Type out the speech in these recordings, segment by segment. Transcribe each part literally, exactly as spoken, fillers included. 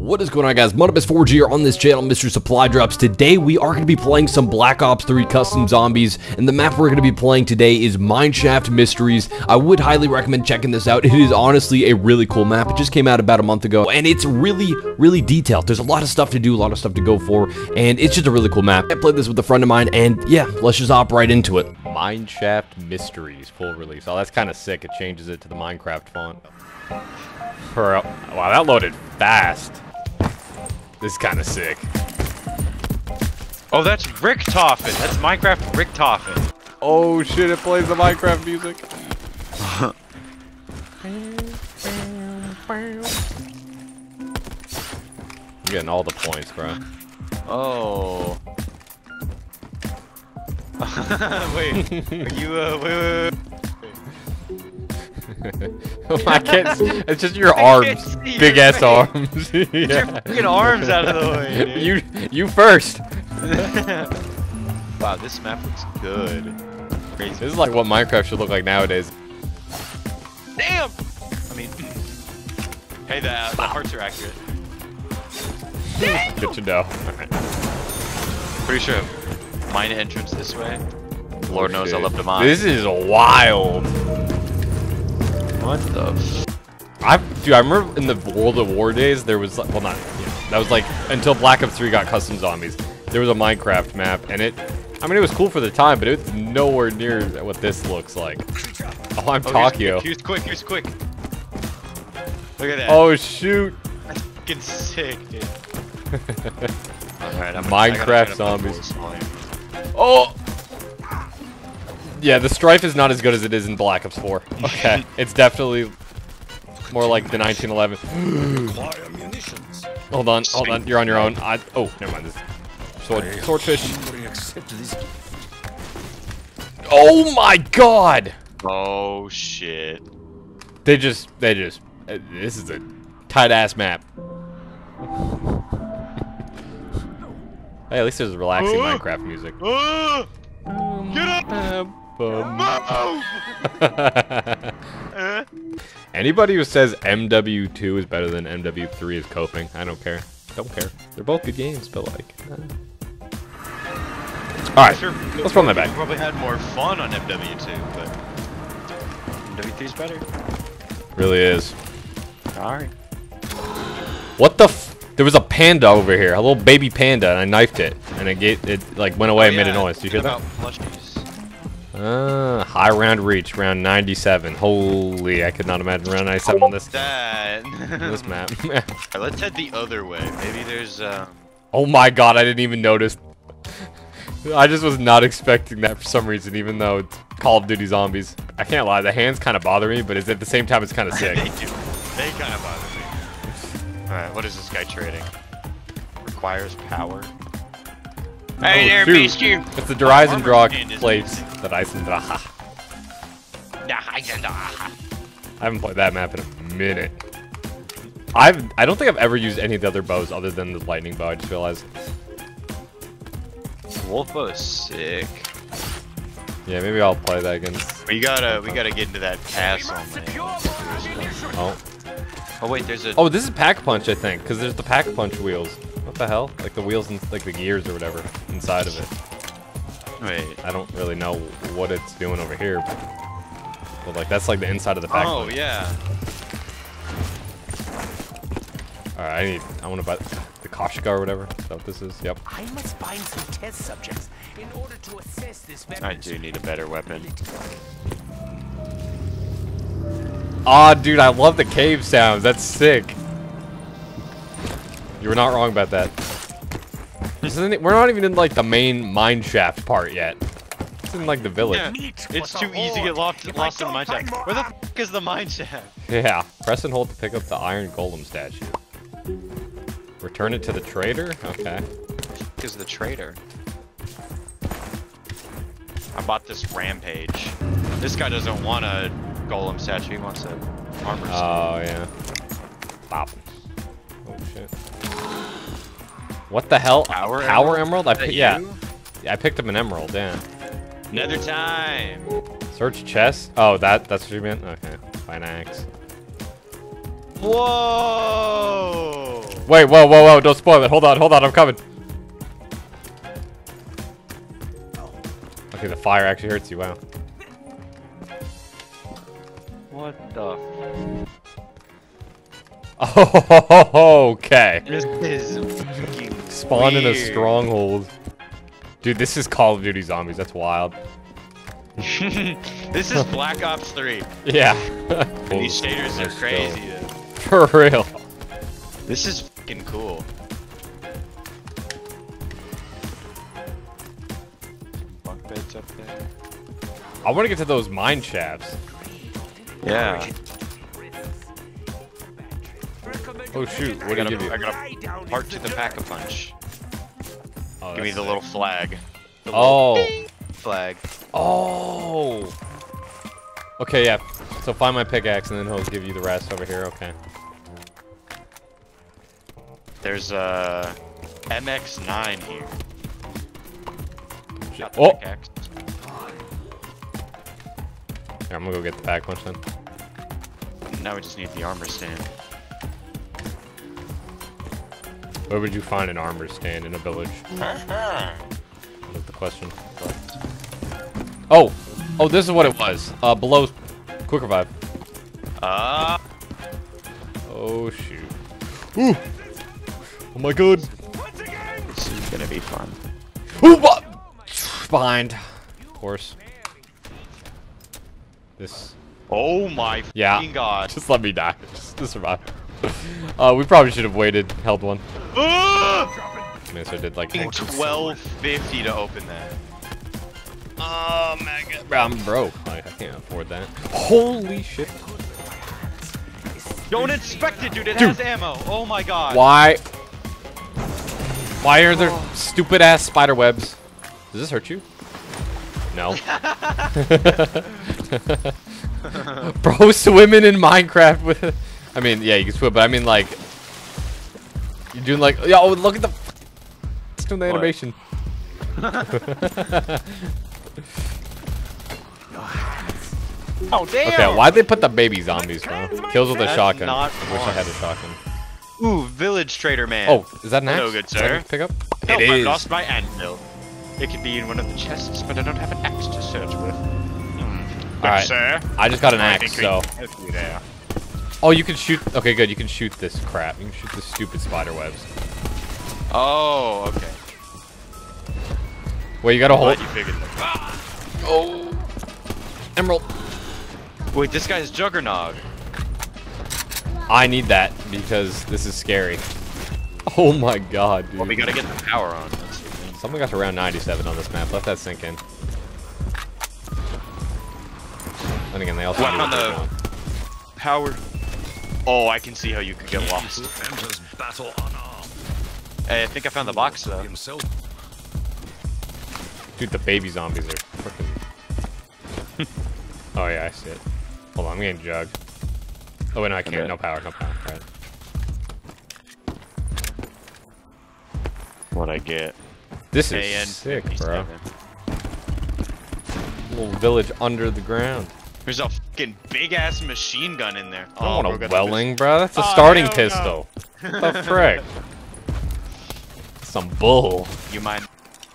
What is going on, guys? Monobus four G here on this channel, Mister Supply Drops. Today we are going to be playing some Black Ops three Custom Zombies, and the map we're going to be playing today is Mineshaft Mysteries. I would highly recommend checking this out. It is honestly a really cool map. It just came out about a month ago, and it's really, really detailed. There's a lot of stuff to do, a lot of stuff to go for, and it's just a really cool map. I played this with a friend of mine, and yeah, let's just hop right into it. Mineshaft Mysteries full release. Oh, that's kind of sick. It changes it to the Minecraft font. For, uh, wow, that loaded fast. This is kind of sick. Oh, that's Richtofen. That's Minecraft Richtofen. Oh shit, it plays the Minecraft music. I'm getting all the points, bro. Oh. Wait, are you, uh, wait, wait, wait. I can't see. It's just your arms. Big your ass face. Arms. Yeah. Get your fucking arms out of the way, dude. You, you first. Wow, this map looks good. Crazy. This is like what Minecraft should look like nowadays. Damn! I mean, hey, the, uh, the hearts are accurate. Good to know. Right. Pretty sure mine entrance this way. Lord oh, knows shit. I love the mine. This is wild. What the f I dude, I remember in the World of War days there was like, well not you know, that was like until Black Ops three got Custom Zombies. There was a Minecraft map, and it I mean it was cool for the time, but it's nowhere near what this looks like. Oh, I'm oh, Tokyo. Here's quick, here's quick. Look at that. Oh shoot. That's fucking sick, dude. Alright, I'm Minecraft Zombies. Oh! Yeah, the Strife is not as good as it is in Black Ops four. Okay, it's definitely more like the nineteen eleven. Hold on, hold on, you're on your own. I, oh, never mind. This sword, swordfish. Oh my god! Oh shit! They just, they just. Uh, this is a tight ass map. Hey, at least there's relaxing uh, Minecraft music. Uh, get up! uh. Anybody who says M W two is better than M W three is coping. I don't care. Don't care. They're both good games, but like. Uh. All right, sure, let's run that back. Probably had more fun on M W two, but M W three is better. Really is. All right. What the? F there was a panda over here, a little baby panda, and I knifed it, and it get it like went away oh, and yeah. made a noise. Did you hear that? Uh, high round reach, round ninety-seven. Holy, I could not imagine round ninety-seven on this that. this map. Right, let's head the other way. Maybe there's. Uh... Oh my god, I didn't even notice. I just was not expecting that for some reason, even though it's Call of Duty Zombies. I can't lie, the hands kind of bother me, but it's, at the same time, it's kind of sick. They do. They kind of bother me. All right, what is this guy trading? Requires power. Hey oh, there, shoot. mister! It's the Dries and Draw plates that I send. I haven't played that map in a minute. I've I don't think I've ever used any of the other bows other than the lightning bow. I just realized. Wolf bow is sick. Yeah, maybe I'll play that against. We gotta we gotta get into that castle, man. Oh. Oh wait, there's a. Oh, this is pack punch, I think, because there's the pack punch wheels. What the hell? Like the wheels and like the gears or whatever inside of it. Wait. I don't really know what it's doing over here, but, but like that's like the inside of the pack. Oh punch. yeah. All right, I need. I want to buy the Koshka or whatever. Is that what this is? Yep. I must find some test subjects in order to assess this weapon. I do need a better weapon. Aw, oh, dude, I love the cave sounds. That's sick. You were not wrong about that. Isn't, we're not even in like the main mineshaft part yet. It's in like the village. Yeah, it's too easy to get lost, lost in the mineshaft. Where the f is the mineshaft? Yeah, press and hold to pick up the iron golem statue. Return it to the trader? Okay. Is the trader. I bought this rampage. This guy doesn't want a golem statue, he wants a armor statue. Oh, yeah. Pop. Oh, shit. What the hell? Power, Power emerald? emerald? I picked, yeah. You? yeah. I picked up an emerald, yeah. Nether time! Search chest? Oh, that that's what you meant? Okay. Find axe. Whoa! Wait, whoa, whoa, whoa! Don't spoil it. Hold on, hold on. I'm coming. Okay, the fire actually hurts you. Wow. What the? Oh, okay. This is fucking Spawn in a weird. stronghold. Dude, this is Call of Duty Zombies. That's wild. This is Black Ops three. Yeah. These shaders are crazy. Dude. For real. This is fucking cool. Bunk beds up there. I want to get to those mine shafts. Yeah. Oh shoot! What I did got he give you? I got a part to the pack-a-punch. Oh, Give me that's the sick. little flag. The Oh. little ding flag. Oh. Okay, yeah. So find my pickaxe and then he'll give you the rest over here. Okay. There's a M X nine here. Got the Oh. pickaxe. Here, I'm gonna go get the pack punch then. Now we just need the armor stand. Where would you find an armor stand in a village? That's the question. Oh! Oh, this is what it was. Uh, below quick revive. Ah. Oh, shoot. Ooh! Oh my god! This is gonna be fun. Ooh, what? Behind. Of course. This. Oh my Yeah. fucking god. Just let me die. Just to survive. Uh, we probably should have waited, held one. Ah! I mean, so I did like twelve fifty to open that. Oh my god. Bro, I'm broke. Like, I can't afford that. Holy shit. Don't inspect it, dude. It Dude. has ammo. Oh my god. Why? Why are there stupid ass spider webs? Does this hurt you? No. Bro, swimming in Minecraft with. I mean, yeah, you can swim, but I mean, like, you're doing like, yo, look at the. It's doing the What? animation. Oh damn. Okay, why'd they put the baby zombies, bro? Kills with a That's shotgun. not I wish I had a shotgun. Ooh, village trader man. Oh, is that an axe? Hello, good Is that a sir. Pick up? Help, It I've is. lost my anvil. It could be in one of the chests, but I don't have an axe to search with. Hmm. Good Alright. sir. I just got an I axe, think we so. can help you there. Oh, you can shoot. Okay, good. You can shoot this crap. You can shoot the stupid spider webs. Oh, okay. Wait, you gotta hold. Glad you figured that. Oh, emerald. Wait, this guy's Juggernog. I need that because this is scary. Oh my god, dude. Well, we gotta get the power on. That's the thing. Someone got to round ninety-seven on this map. Let that sink in. And again, they also What, need on a the- big one. Power. Oh, I can see how you could get lost. Enters battle unarmed. Hey, I think I found the box though. Himself. Dude, the baby zombies are freaking. Oh yeah, I see it. Hold on, I'm getting jugged. Oh wait, no, I can't. Okay. No power, no power. All right. What I get? This A is N sick, bro. fifty-seven. Little village under the ground. There's a fucking big ass machine gun in there. I don't we're want a gonna Welling, bro. That's a Oh, starting hell no. pistol. What the frick? Some bull. miss- You mind?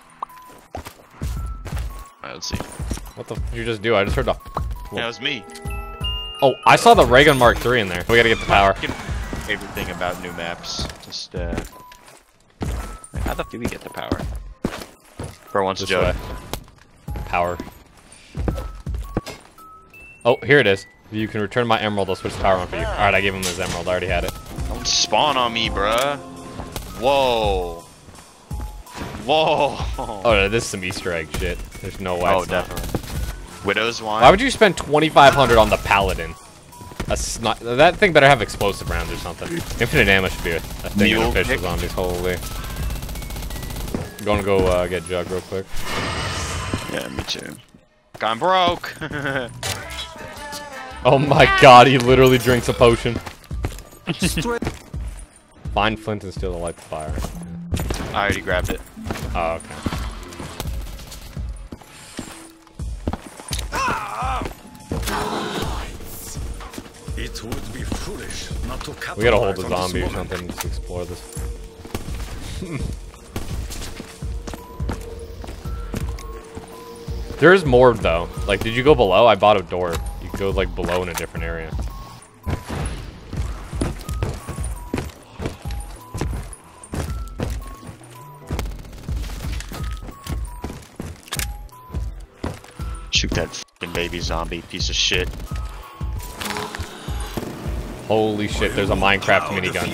Alright, let's see. What the f did you just do? I just heard the. That was me. Oh, I saw the Ray Gun Mark three in there. We gotta get the power. Fucking favorite thing about new maps. Just uh. How the f do we get the power? For once, This Joe. way. Power. Oh, here it is. If you can return my emerald, I'll switch the power on for you. Alright, I gave him his emerald. I already had it. Don't spawn on me, bruh. Whoa. Whoa. Oh, no, this is some Easter egg shit. There's no way. Oh, it's not. definitely. Widow's wine. Why would you spend twenty-five hundred on the paladin? A sni that thing better have explosive rounds or something. Infinite ammo should be a, a thing in Mule official pick. zombies. Holy. I'm gonna go uh, get Jug real quick. Yeah, me too. I'm broke. Oh my god, he literally drinks a potion. Find flint and steel to light the fire. I already grabbed it. Oh, okay. It would be We gotta hold the zombie or something to explore this. There's more though. Like, did you go below? I bought a door. You could go like below in a different area. Shoot that f***ing baby zombie piece of shit. Holy shit, there's a Minecraft minigun.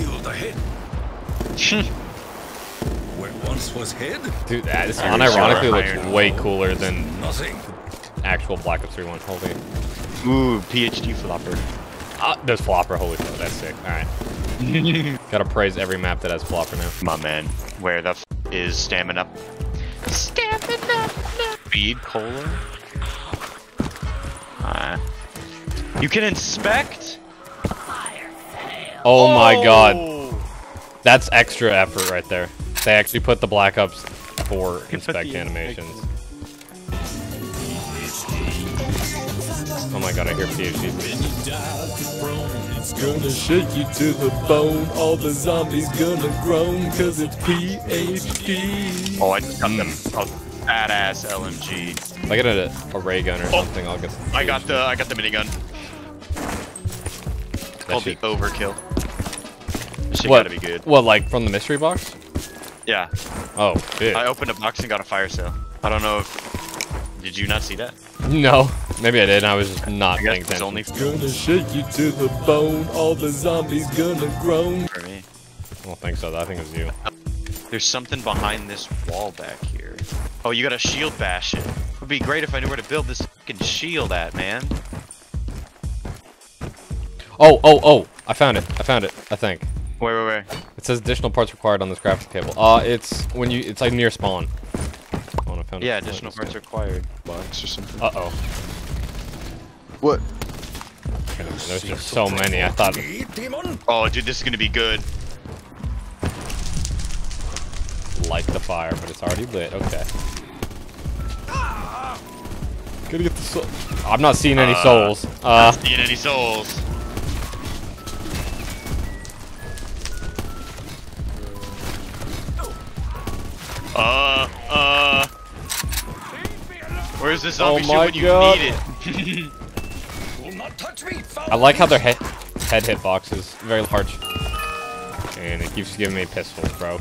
Where once was head? Dude, that, this Iron unironically Iron. looks way cooler than Nothing. actual Black Ops three one. Holy. Ooh, P H D flopper. Uh, there's Flopper, holy shit, that's sick. Alright. Gotta praise every map that has Flopper now. Come on, man. Where the f is stamina? Stamina. Speed cola. Uh, you can inspect. Oh my god. That's extra effort right there. They actually put the Black Ops four inspect animations. Oh my god, I hear P H D. It's gonna shake you to the bone. All the zombies gonna groan cause it's P H D. Oh, I just got them. Oh, badass L M G. If I get a, a ray gun or Oh, something, I'll get some I got the I got the minigun. Called the shit- overkill. This shit What? gotta be good. What, like from the mystery box? Yeah. Oh, shit. I opened a box and got a fire sale. I don't know if did you not see that? No, maybe I did. I was just not I paying guess it's attention. only for Gonna shake you to the bone. All the zombies gonna groan. for me. I don't think so. I think it was you. There's something behind this wall back here. Oh, you got a shield bash it. Would be great if I knew where to build this fucking shield at, man. Oh, oh, oh! I found it. I found it. I think Wait, wait, wait. it says additional parts required on this crafting table. Uh, it's when you. It's like near spawn. Oh, I found Yeah, it. additional parts required. Box or something. Uh oh. What? There's just so many. I thought. Demon? Oh, dude, this is gonna be good. Light the fire, but it's already lit. Okay. Gotta get the soul. I'm not seeing any Uh, souls. Uh, Not seeing any souls. Uh, uh. Where's the zombie Oh shit my when you God. need it? Will not touch me. I like how their head head hitbox is very large, and it keeps giving me pistols, bro.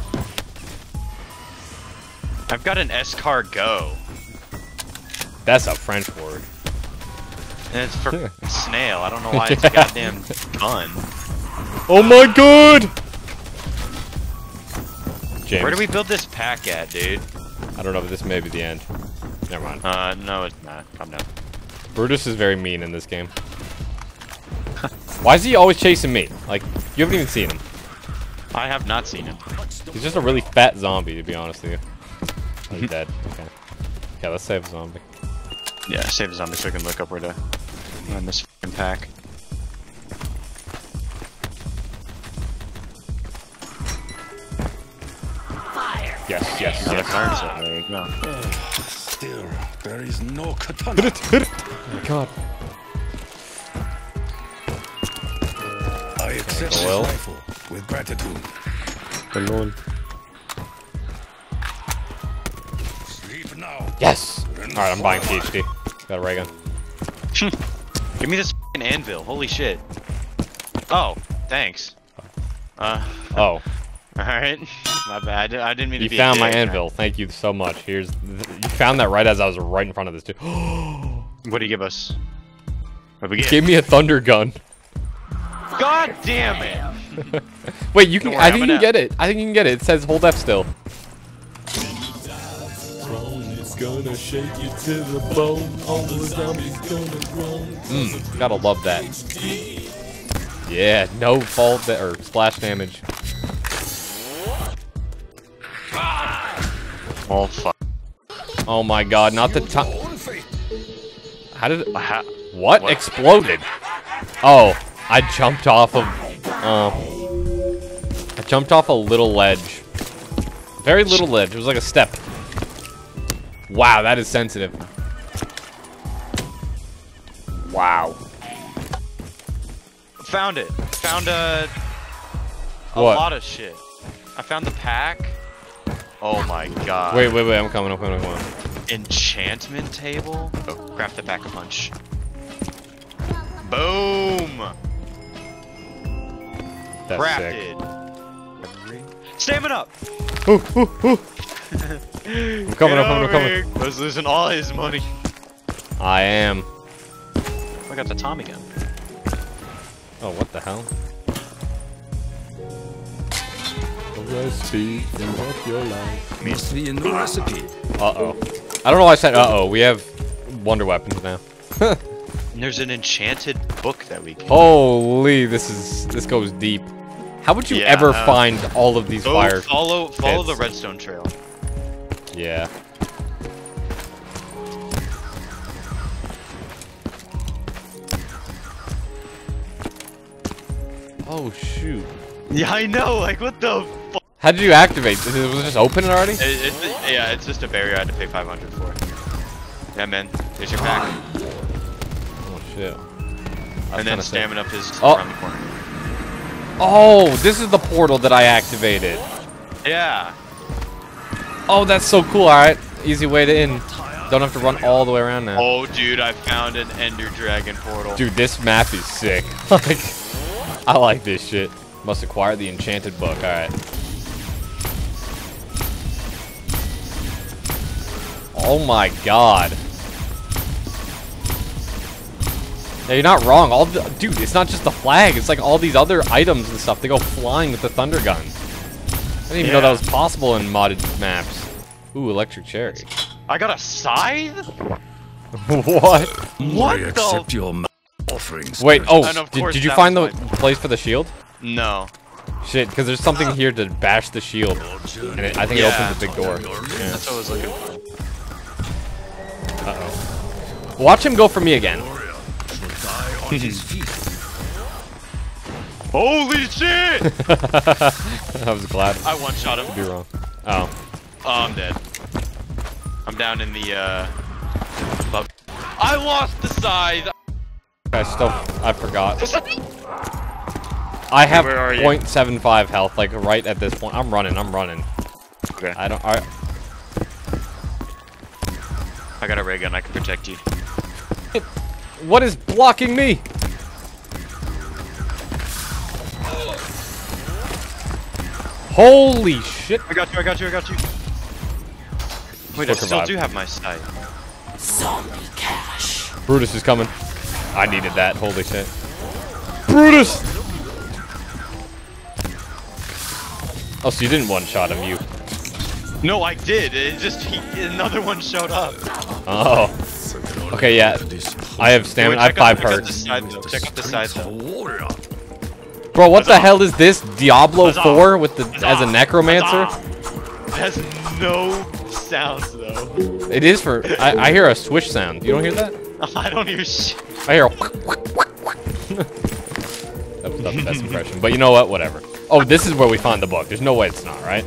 I've got an escargot, That's a French word. and it's for snail. I don't know why it's a goddamn gun. Oh my god! James, Where do we build this pack at, dude? I don't know, but this may be the end. Never mind. Uh, no, it's not. Calm down. Brutus is very mean in this game. Why is he always chasing me? Like, you haven't even seen him. I have not seen him. He's just a really fat zombie, to be honest with you. Oh, he's dead. Okay. Yeah, let's save a zombie. Yeah, save a zombie so I can look up where to run this fucking pack. Yes, yes, Another yes. fire sale. There you go. Still, there is no katana. Hit it, hit it! Oh my god. I accept this Well. rifle with gratitude. Come on. Sleep now. Yes! Alright, I'm buying P H D. Got a ray gun. Give me this fucking anvil. Holy shit. Oh, thanks. Uh, Oh. alright. My bad. I didn't mean to You be a found my dick. anvil. Thank you so much. Here's... Th you found that right as I was right in front of this dude. What do you give us? What do we get? Give me a thunder gun. God damn it! Wait, you can... Don't worry, I think I'm you can gonna- get it. I think you can get it. It says hold F still. Gonna shake you to the bone. All the zombies gonna groan. Mm, gotta love that. Yeah, no fault that or splash damage. Oh fuck. Oh my god, not the time. How did it? Ha What? What? Exploded? Oh, I jumped off of. Uh, I jumped off a little ledge. Very little ledge. It was like a step. Wow, that is sensitive. Wow. Found it. Found a, a What? lot of shit. I found the pack. Oh my god. Wait, wait, wait. I'm coming. I'm coming. I'm coming. Enchantment table? Oh, craft the pack a punch. Boom! That's Crafted. Stamina up! sick. Ooh, ooh, ooh. I'm coming. I'm coming. I'm coming. Was losing all his money. I am. I got the Tommy gun. Oh, what the hell? Recipe of your life. Must be in the recipe. Uh-oh. I don't know why I said uh-oh. We have wonder weapons now. And there's an enchanted book that we can. Holy, this is this goes deep. How would you Yeah, ever uh, find all of these Go fire follow follow pits? the redstone trail. Yeah. Oh shoot. Yeah, I know. Like, what the? F How did you activate? Was it just open already? it, it's yeah, it's just a barrier I had to pay five hundred for. Yeah, man. There's your pack. Oh shit. And then kinda sick. stamina up is Oh. around the corner. Oh, this is the portal that I activated. Yeah. Oh, that's so cool. All right, easy way to in. Don't have to run all the way around now. Oh, dude, I found an Ender Dragon portal. Dude, this map is sick. Like, I like this shit. Must acquire the enchanted book. All right. Oh my god. Yeah, you're not wrong. All the, dude, it's not just the flag. It's like all these other items and stuff. They go flying with the thunder gun. I didn't even Yeah. know that was possible in modded maps. Ooh, electric cherry. I got a scythe? What? What I the? accept your ma- offerings. Wait, oh, And of did, course did you that find the was my- place for the shield? No. Shit, because there's something here to bash the shield. And it, I think Yeah. it opens a big door. Yeah. That's what I was looking for. Uh-oh. Watch him go for me again. On his feet. Holy shit! I was glad I one-shot him. to be wrong. Oh. Oh, I'm dead. I'm down in the, uh... bu- I lost the scythe! I still, I forgot. I have Where are you? point seven five health, like right at this point. I'm running, I'm running. Okay. I don't, I, I got a ray gun, I can protect you. what is blocking me? Holy shit. I got you, I got you, I got you. Wait, I Still still survive. do have my scythe. Zombie cash. Brutus is coming. I needed that, holy shit. Brutus! Oh, so you didn't one-shot him, you. No, I did. It just, he, another one showed up. Oh. Okay, yeah. I have stamina, I have Check out- five check out the perks. side though, check out the side though. Warrior. Bro, what the Huzzah. hell is this? Diablo Huzzah. four with the as a Huzzah. necromancer? It has no sounds though. It is for. I, I hear a swish sound. You don't hear that? I don't hear shit. I hear. A that was not the best impression, but you know what? Whatever. Oh, this is where we find the book. There's no way it's not, right?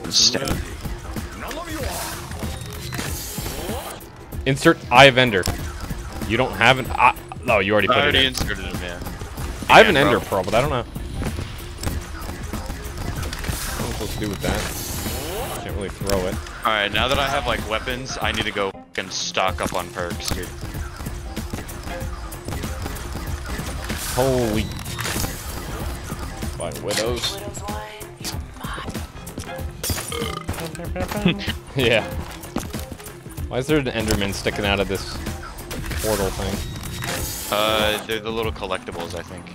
Insert eye of ender. You don't have an. Uh, no, you already put I it already in. inserted him, man. I have an Yeah, ender bro. pearl, but I don't know. What am I supposed to do with that? Can't really throw it. Alright, now that I have like weapons, I need to go and stock up on perks, dude. Holy. Find widows. Yeah. Why is there an Enderman sticking out of this portal thing? Uh, they're the little collectibles, I think.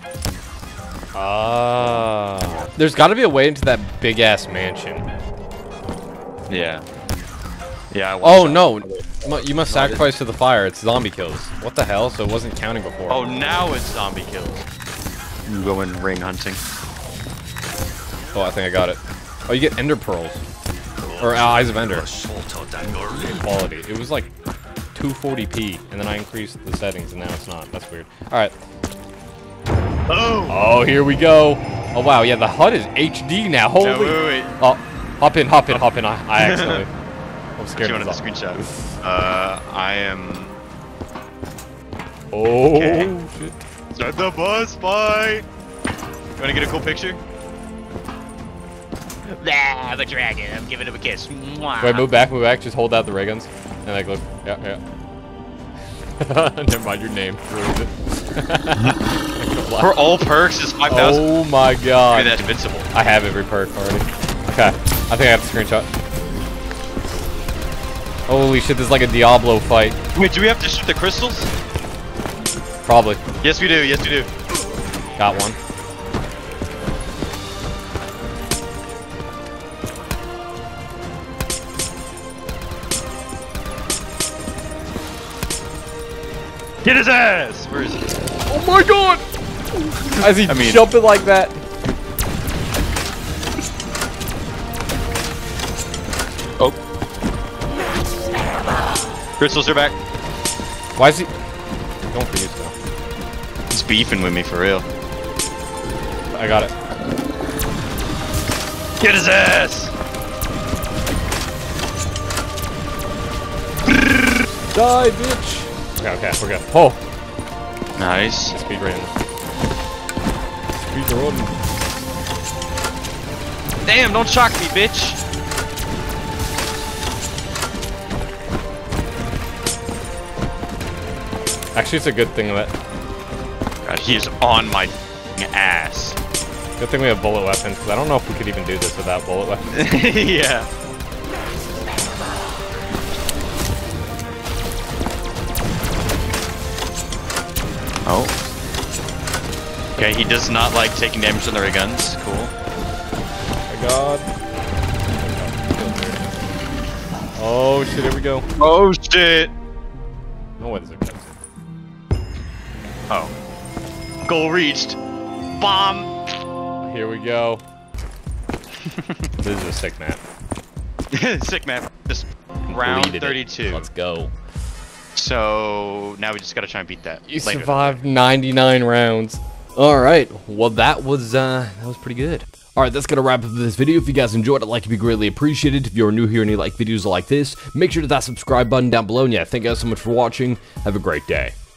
Ah. There's got to be a way into that big ass mansion. Yeah. Yeah. I Oh want no! Mu- You must sacrifice to the fire. It's zombie kills. What the hell? So it wasn't counting before. Oh, now it's zombie kills. You go in ring hunting. Oh, I think I got it. Oh, you get ender pearls. Or uh, eyes of ender. Quality. It was like two forty p, and then I increased the settings, and now it's not. That's weird. Alright. Oh! Oh, here we go. Oh, wow. Yeah, the H U D is H D now. Holy. No, wait, wait, wait. Oh, hop in, hop in, hop in. I, I accidentally. I'm scared You of wanted the this. screenshot? Uh, I am... Oh, Okay. shit. Start the boss fight! wanna get a cool picture? Ah, I'm a dragon. I'm giving him a kiss. Mwah. Wait, move back, move back. Just hold out the ray guns. And like, look. Yeah, yeah. Never mind your name. Ruined it. For all perks is five thousand. Oh my god. Maybe that's invincible. I have every perk already. Okay. I think I have the screenshot. Holy shit, this is like a Diablo fight. Wait, do we have to shoot the crystals? Probably. Yes, we do. Yes, we do. Got one. Get his ass! Where is he? Oh my god! As he I mean- jumping like that. Oh. Crystals are back. Why is he... Don't freeze though. He's beefing with me for real. I got it. Get his ass! Die, bitch! Okay, okay, we're good. Oh! Nice. Speed run. Speed run. Damn, don't shock me, bitch! Actually, it's a good thing that... God, he is on my ass. Good thing we have bullet weapons, because I don't know if we could even do this without bullet weapons. Yeah. Oh. Okay, he does not like taking damage from the ray guns. Cool. Oh my god. Oh shit, here we go. Oh shit! No way, there's a cutscene. Oh. Goal reached. Bomb! Here we go. This is a sick map. Sick map. This round Deleted it. thirty-two. Let's go. So now we just gotta try and beat that. You later. survived ninety-nine rounds. All right. Well, that was uh, that was pretty good. All right, that's gonna wrap up this video. If you guys enjoyed it, like it'd be greatly appreciated. If you're new here and you like videos like this, make sure to hit that subscribe button down below. And yeah, thank you guys so much for watching. Have a great day.